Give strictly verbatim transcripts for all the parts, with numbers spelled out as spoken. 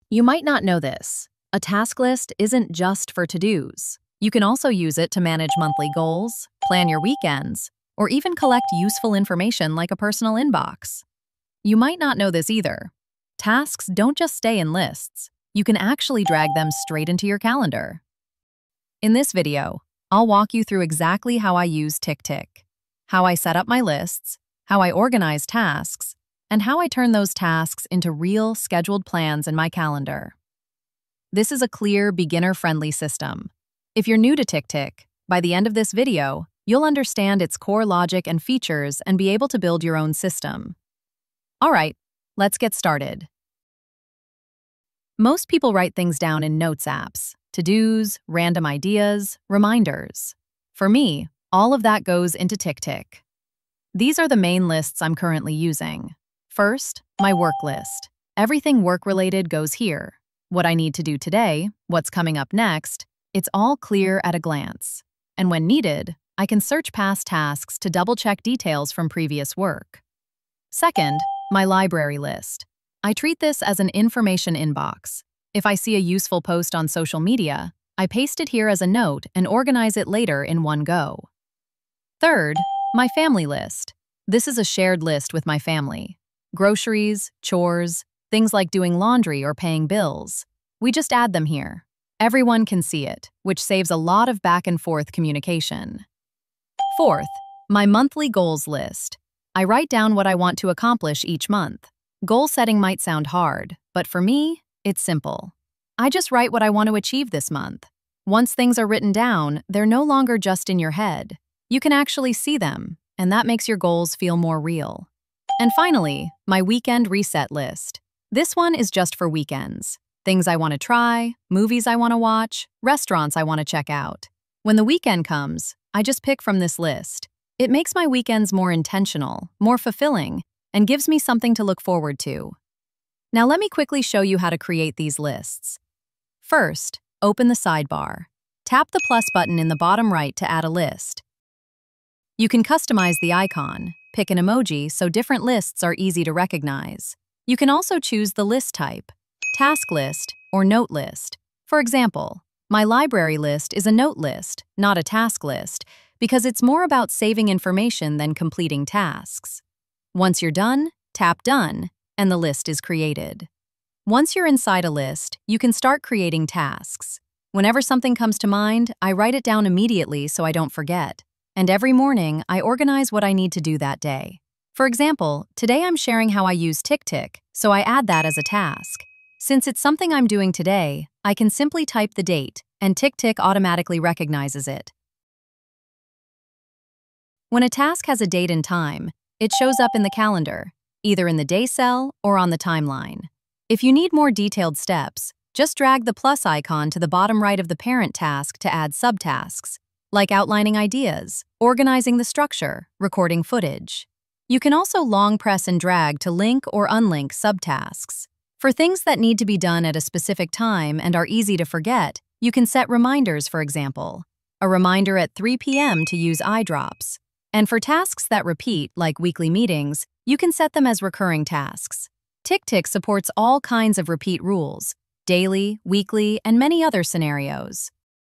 You might not know this. A task list isn't just for to-dos. You can also use it to manage monthly goals, plan your weekends, or even collect useful information like a personal inbox. You might not know this either. Tasks don't just stay in lists. You can actually drag them straight into your calendar. In this video, I'll walk you through exactly how I use TickTick, how I set up my lists, how I organize tasks, and how I turn those tasks into real, scheduled plans in my calendar. This is a clear, beginner-friendly system. If you're new to TickTick, by the end of this video, you'll understand its core logic and features and be able to build your own system. All right, let's get started. Most people write things down in notes apps, to-dos, random ideas, reminders. For me, all of that goes into TickTick. These are the main lists I'm currently using. First, my work list. Everything work-related goes here. What I need to do today, what's coming up next, it's all clear at a glance. And when needed, I can search past tasks to double-check details from previous work. Second, my library list. I treat this as an information inbox. If I see a useful post on social media, I paste it here as a note and organize it later in one go. Third, my family list. This is a shared list with my family. Groceries, chores, things like doing laundry or paying bills. We just add them here. Everyone can see it, which saves a lot of back and forth communication. Fourth, my monthly goals list. I write down what I want to accomplish each month. Goal setting might sound hard, but for me, it's simple. I just write what I want to achieve this month. Once things are written down, they're no longer just in your head. You can actually see them, and that makes your goals feel more real. And finally, my weekend reset list. This one is just for weekends. Things I want to try, movies I want to watch, restaurants I want to check out. When the weekend comes, I just pick from this list. It makes my weekends more intentional, more fulfilling, and gives me something to look forward to. Now let me quickly show you how to create these lists. First, open the sidebar. Tap the plus button in the bottom right to add a list. You can customize the icon, pick an emoji so different lists are easy to recognize. You can also choose the list type, task list or note list. For example, my library list is a note list, not a task list, because it's more about saving information than completing tasks. Once you're done, tap Done, and the list is created. Once you're inside a list, you can start creating tasks. Whenever something comes to mind, I write it down immediately so I don't forget. And every morning, I organize what I need to do that day. For example, today I'm sharing how I use TickTick, so I add that as a task. Since it's something I'm doing today, I can simply type the date, and TickTick automatically recognizes it. When a task has a date and time, it shows up in the calendar, either in the day cell or on the timeline. If you need more detailed steps, just drag the plus icon to the bottom right of the parent task to add subtasks, like outlining ideas, organizing the structure, recording footage. You can also long press and drag to link or unlink subtasks. For things that need to be done at a specific time and are easy to forget, you can set reminders, for example. A reminder at three p m to use eye drops. And for tasks that repeat, like weekly meetings, you can set them as recurring tasks. TickTick supports all kinds of repeat rules, daily, weekly, and many other scenarios.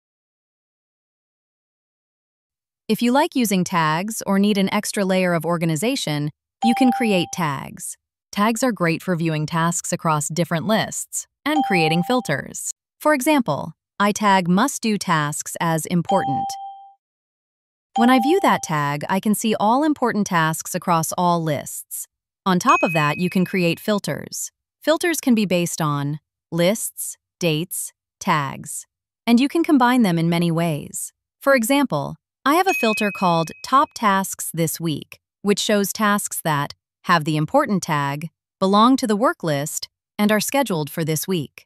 If you like using tags or need an extra layer of organization, you can create tags. Tags are great for viewing tasks across different lists and creating filters. For example, I tag must-do tasks as important. When I view that tag, I can see all important tasks across all lists. On top of that, you can create filters. Filters can be based on lists, dates, tags, and you can combine them in many ways. For example, I have a filter called Top Tasks This Week, which shows tasks that have the important tag, belong to the work list, and are scheduled for this week.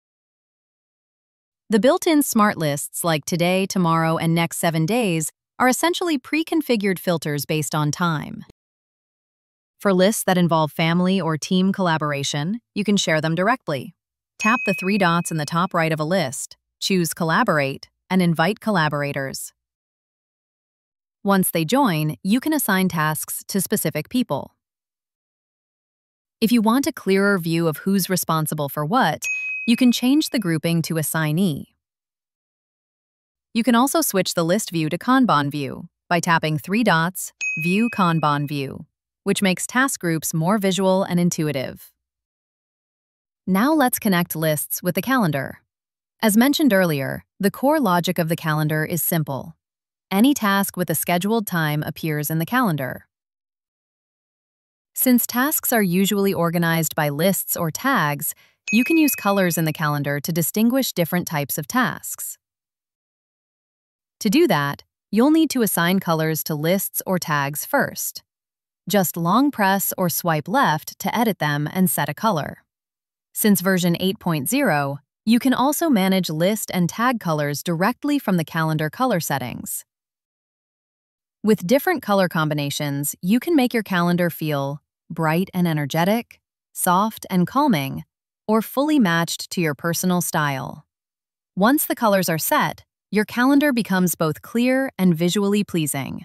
The built-in smart lists like today, tomorrow, and next seven days are essentially pre-configured filters based on time. For lists that involve family or team collaboration, you can share them directly. Tap the three dots in the top right of a list, choose Collaborate, and invite collaborators. Once they join, you can assign tasks to specific people. If you want a clearer view of who's responsible for what, You can change the grouping to assignee. You can also switch the list view to Kanban view by tapping three dots, View Kanban View, which makes task groups more visual and intuitive. Now let's connect lists with the calendar. As mentioned earlier, the core logic of the calendar is simple. Any task with a scheduled time appears in the calendar. Since tasks are usually organized by lists or tags, you can use colors in the calendar to distinguish different types of tasks. To do that, you'll need to assign colors to lists or tags first. Just long press or swipe left to edit them and set a color. Since version eight point zero, you can also manage list and tag colors directly from the calendar color settings. With different color combinations, you can make your calendar feel bright and energetic, soft and calming, or fully matched to your personal style. Once the colors are set, your calendar becomes both clear and visually pleasing.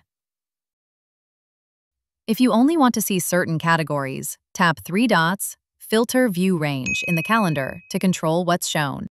If you only want to see certain categories, tap three dots, Filter View Range in the calendar to control what's shown.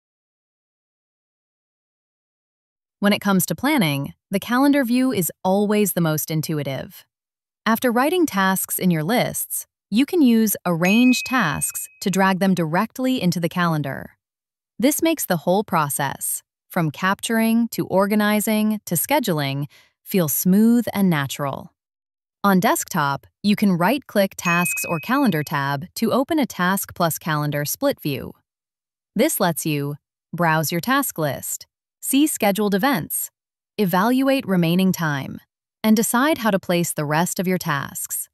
When it comes to planning, the calendar view is always the most intuitive. After writing tasks in your lists, you can use Arrange Tasks to drag them directly into the calendar. This makes the whole process, from capturing to organizing to scheduling, feel smooth and natural. On desktop, you can right-click Tasks or Calendar tab to open a Task plus Calendar split view. This lets you browse your task list, see scheduled events, evaluate remaining time, and decide how to place the rest of your tasks.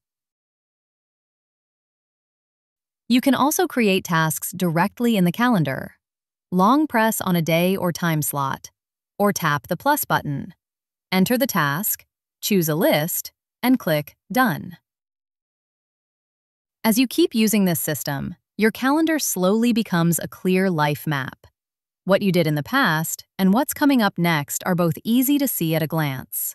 You can also create tasks directly in the calendar. Long press on a day or time slot, or tap the plus button. Enter the task, choose a list, and click Done. As you keep using this system, your calendar slowly becomes a clear life map. What you did in the past and what's coming up next are both easy to see at a glance.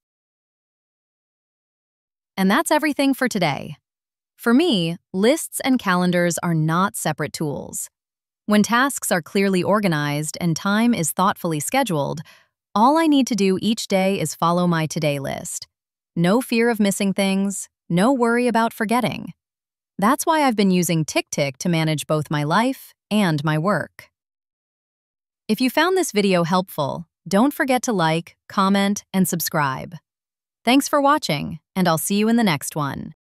And that's everything for today. For me, lists and calendars are not separate tools. When tasks are clearly organized and time is thoughtfully scheduled, all I need to do each day is follow my to-do list. No fear of missing things, no worry about forgetting. That's why I've been using TickTick to manage both my life and my work. If you found this video helpful, don't forget to like, comment, and subscribe. Thanks for watching, and I'll see you in the next one.